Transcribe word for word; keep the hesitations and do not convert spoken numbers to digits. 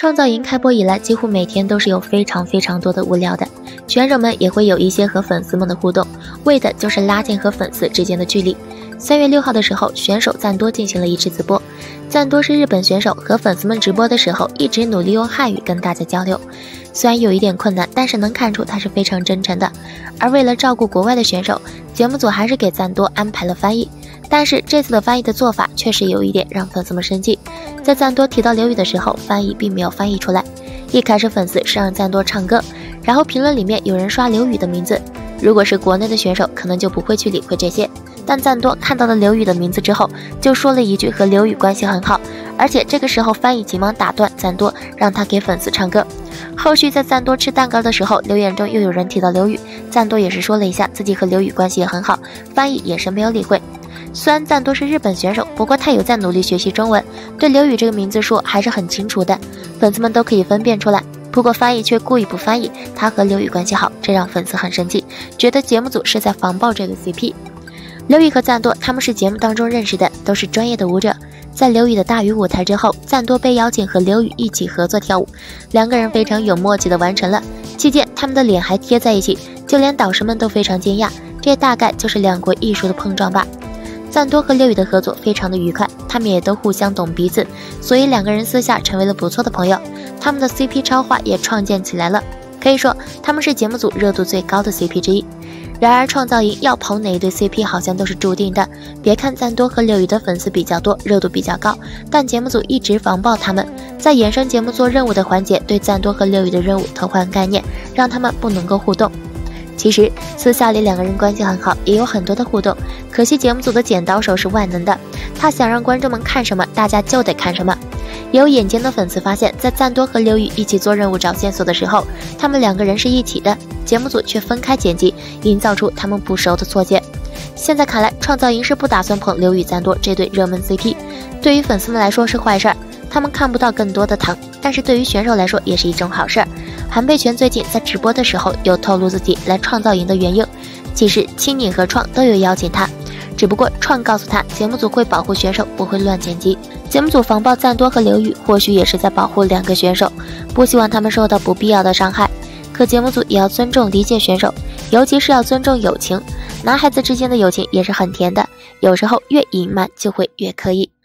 创造营开播以来，几乎每天都是有非常非常多的物料的，选手们也会有一些和粉丝们的互动，为的就是拉近和粉丝之间的距离。三月六号的时候，选手赞多进行了一次直播。赞多是日本选手，和粉丝们直播的时候一直努力用汉语跟大家交流，虽然有一点困难，但是能看出他是非常真诚的。而为了照顾国外的选手，节目组还是给赞多安排了翻译，但是这次的翻译的做法确实有一点让粉丝们生气。在赞多提到刘宇的时候，翻译并没有翻译出来。一开始粉丝是让赞多唱歌，然后评论里面有人刷刘宇的名字，如果是国内的选手可能就不会去理会这些，但赞多看到了刘宇的名字之后，就说了一句和刘宇关系很好，而且这个时候翻译急忙打断赞多，让他给粉丝唱歌。后续在赞多吃蛋糕的时候，留言中又有人提到刘宇，赞多也是说了一下自己和刘宇关系也很好，翻译也是没有理会。虽然赞多是日本选手，不过他有在努力学习中文，对刘宇这个名字数还是很清楚的，粉丝们都可以分辨出来。不过翻译却故意不翻译他和刘宇关系好，这让粉丝很生气，觉得节目组是在防爆这个 C P。 刘宇和赞多他们是节目当中认识的，都是专业的舞者。在刘宇的大鱼舞台之后，赞多被邀请和刘宇一起合作跳舞，两个人非常有默契的完成了，期间他们的脸还贴在一起，就连导师们都非常惊讶，这大概就是两国艺术的碰撞吧。赞多和刘宇的合作非常的愉快，他们也都互相懂彼此，所以两个人私下成为了不错的朋友，他们的 C P 超话也创建起来了，可以说他们是节目组热度最高的 C P 之一。然而创造营要跑哪一对 C P 好像都是注定的，别看赞多和刘宇的粉丝比较多，热度比较高，但节目组一直防爆他们，在衍生节目做任务的环节对赞多和刘宇的任务偷换概念，让他们不能够互动。其实私下里两个人关系很好，也有很多的互动，可惜节目组的剪刀手是万能的，他想让观众们看什么大家就得看什么。也有眼尖的粉丝发现，在赞多和刘宇一起做任务找线索的时候，他们两个人是一起的，节目组却分开剪辑，营造出他们不熟的错觉。现在看来，创造营是不打算捧刘宇赞多这对热门 C P， 对于粉丝们来说是坏事儿，他们看不到更多的糖，但是对于选手来说也是一种好事儿。韩佩泉最近在直播的时候有透露自己来创造营的原因，其实青柠和创都有邀请他，只不过创告诉他节目组会保护选手，不会乱剪辑。节目组防爆赞多和刘宇，或许也是在保护两个选手，不希望他们受到不必要的伤害。可节目组也要尊重理解选手，尤其是要尊重友情，男孩子之间的友情也是很甜的，有时候越隐瞒就会越刻意。